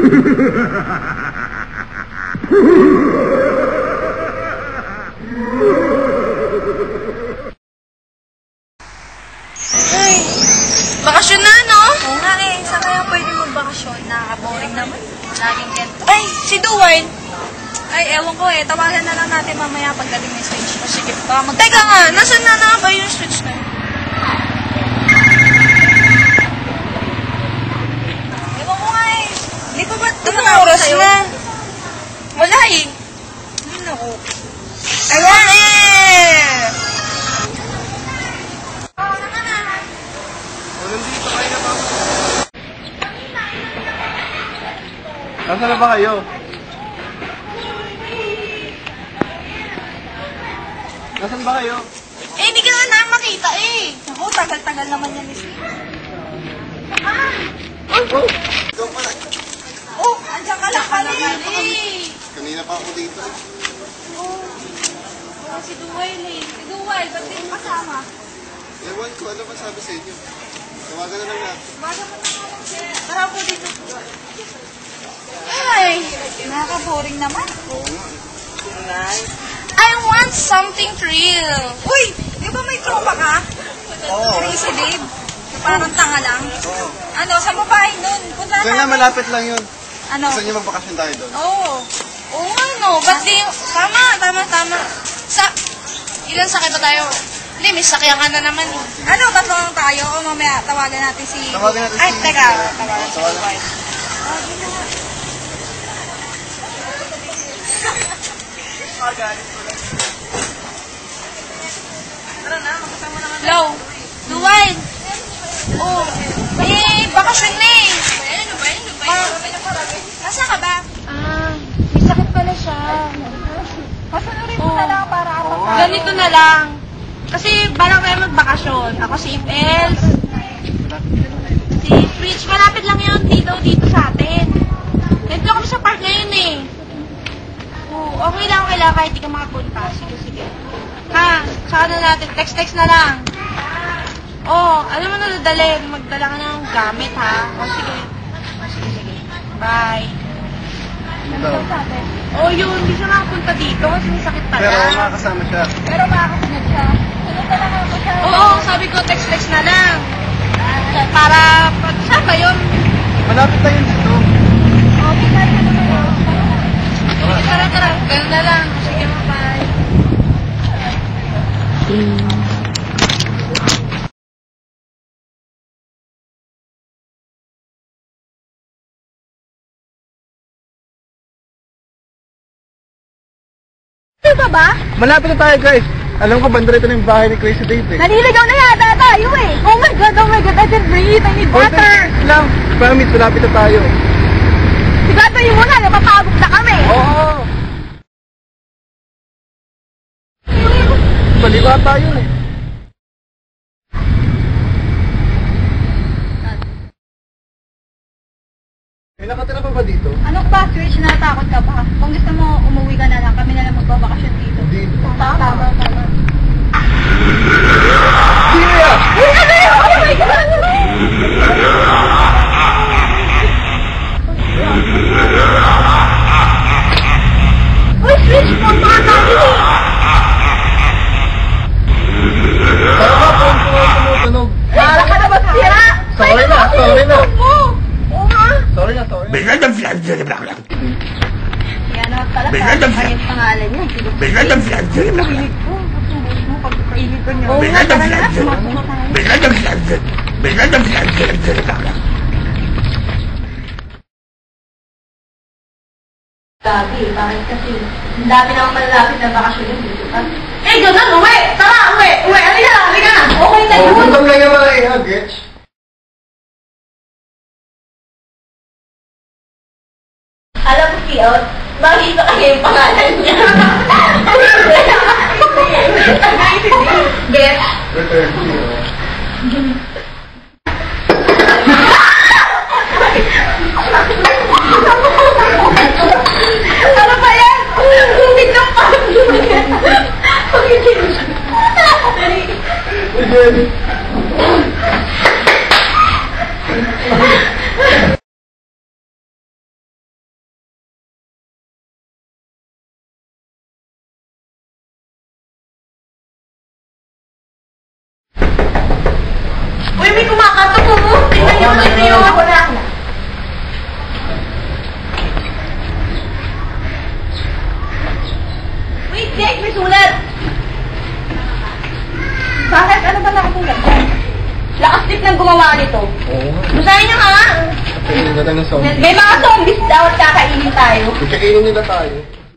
Ay, bakasyon na, no? Oo nga eh. Saan kaya pwede magbakasyon? Nakaka-boring naman. Laging ganito. Ay, si Duwine. Ay, ewan ko eh. Tawagan na lang natin mamaya pagdating may switch. O sige, baka Teka nga, nasan na ba yung switch na yun? Ewan ko nga eh. Hindi pa ba Anong oras na? Wala eh. Hindi na ko. Ayan eh! Nandito kayo na ba? Nasaan na ba kayo? Nasaan ba kayo? Eh, hindi ka naman namin makita eh. Ako, tagal-tagal naman yan eh. Oh! Ikaw pala. Oh, andyan ka lang pala eh. Kanina pa ako dito. Oh, si Duwel eh. Si Duwel, ba't di mo kasama? Ewan ko, ano ba sabi sa inyo? Tawagan na lang natin. Baga mo na naman siya. Tara po dito. Ay, Nakaka-boring naman. Oo nga. I want something real. Uy, di ba may tropa ka? Oo. Si Dave. Na parang tanga lang. Oo. Ano, sa babae nun. Punta Kaya nga, natin. malapit lang yun. Ano? Gusto niyo magbakasyon tayo doon? Oo. Oo nga no, ba't di... Tama. Ilan sakay ba tayo? Hindi, may sakyan ka na naman eh. Ano, tatlo lang tayo o mamaya tawagan natin si... Tawagan natin Ay, si... teka. Tawagan si Tawagan. Duwel. Tara na, makasama naman. Hello, Duwine. Oh, eh, bakasyon na eh. Nasaan ka ba? May sakit pala siya. Pasunurin mo na lang para ako. Ganito na lang. Kasi balang tayo magbakasyon. Ako si Els. Si Fritz, malapit lang yun dito sa atin. Nandito kami sa park ngayon eh. Oh, okay lang kahit di ka makapunta. Sige. Ha, tsaka na natin. Text na lang. Oh, alam mo na dadali. Magdala ka ng gamit ha. Oh, sige. Bye. Ito. Oh, yun. Hindi siya makapunta dito kasi may sakit pala. Pero makakasama siya. Pero makakasunod siya. Sunod na lang ako siya. Oo, sabi ko text na lang. Para, saan ba yun? Malapit tayo dito. Okay, kaya naman yun. Tara. Ganun na lang. Sige, bye. Ano ba? Malapit na tayo, guys. Alam ko, banda rito na yung bahay ni Crazy Dave eh. Naliligaw na yata tayo eh. Oh my God, I can breathe. I need water. Lang. Promise, malapit na tayo. Siguraduhin mo na, napapagod na kami. Oo. Baliwa tayo eh. May nakatira pa ba dito? Ano ba, Switch, natakot ka ba? Kung gusto mo, umuwi ka na lang. Kami na lang magbabakasyon dito. Dito. Tama. Sino yan? Uy, ano yun? Oh my God! Uy, Switch, punta ka tayo eh. Tama, tumutunog. Wala ka na ba sira? Sorry na. Oo nga. Sorry na. Yan naman pala. Ano yung pangalan niya? Hilig ko. Hilig mo pagkainit ko niya. Oo nga, tara na. Sumasunod tayo. Gabi, bakit kasi? Ang dami naman malalapit na bakasyon yung dito ka. Eh, ganun, uwi! Tara, uwi! Halika na! Okay na yun! Gutom lang yung mga ihagits. Alam mo, Piot, makita kayo yung pangalan niya. Get? Return to you. Ano ba yan? Tignan pa! Again. may sulat. Bakit? Ano ba nakasulat dyan? Lakas tip ng gumawa nito. Oo nga. Basahin niyo nga. Kainin na lang ng zombie. May mga zombies daw at kakainin tayo. Kakainin nila tayo.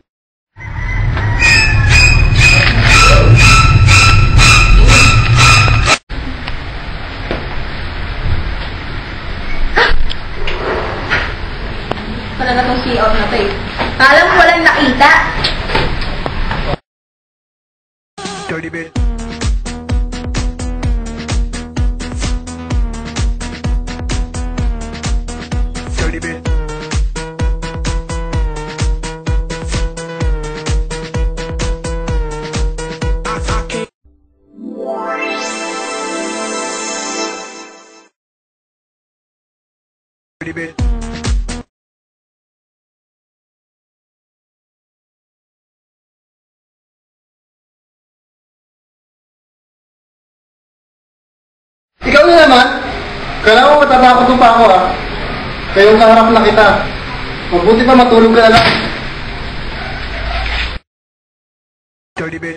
Pala na itong CR na to eh. Alam mo walang nakita. Dirty bit. Dirty bit. Dirty bit. Ikaw na naman. Kala mo matatakot pa ako ah. Kayong kaharap na kita. Mabuti pa matulog ka na lang. Dirty bit.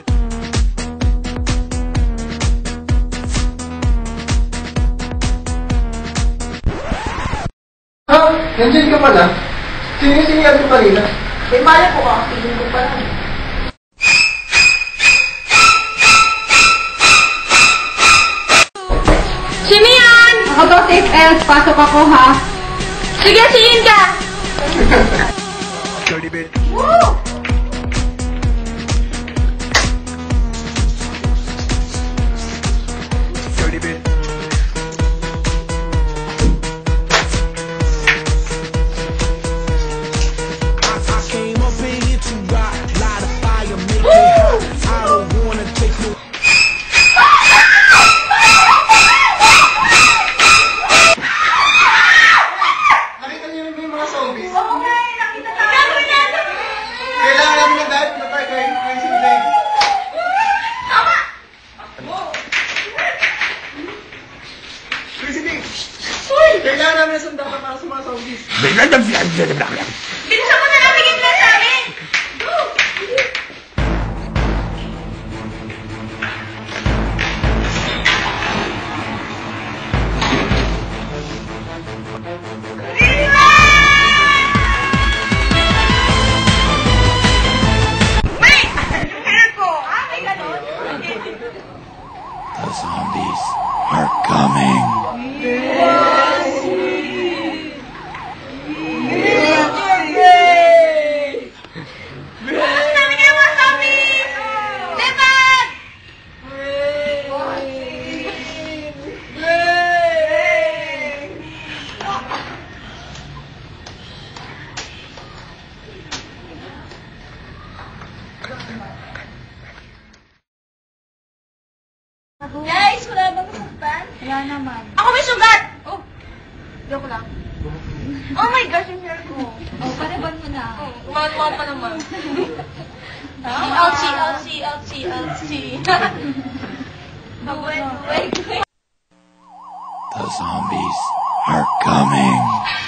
Ha? Nandiyan ka pala? Sinisingyan ko kanina. May mali ko ka. Piling ko pa lang. Sino yan? Ako to, safe else. Pasok ako ha. Sige, sinin ka! Dirty bit. Woo! Dirty bit. I came up in here to rock, light a fire, make it hot. I don't wanna take no. Nakita niyo yung mga zombies? Oo nga, nakita tayo. Gagawin natin. Kailangan namin ng dahil na tayo kay Crazy Blade. Tama. Crazy Blade! Kailangan namin ng sandata para sa mga zombies. Bilisan mo na lang. Bigyan mo na sa amin. Go. Wait! Yung hair ko. Ah, may ganon. The zombies are coming. Ang dami kayong mga zombies! Lipat! Guys, wala bang nasaktan? Wala naman. Ako may sugat! Oh, joke lang. Oh my gosh, yung hair ko. Oh, panaban mo na. Umawa pa naman. Ouchie, ouchie, ouchie, ouchie. Wait. The zombies are coming.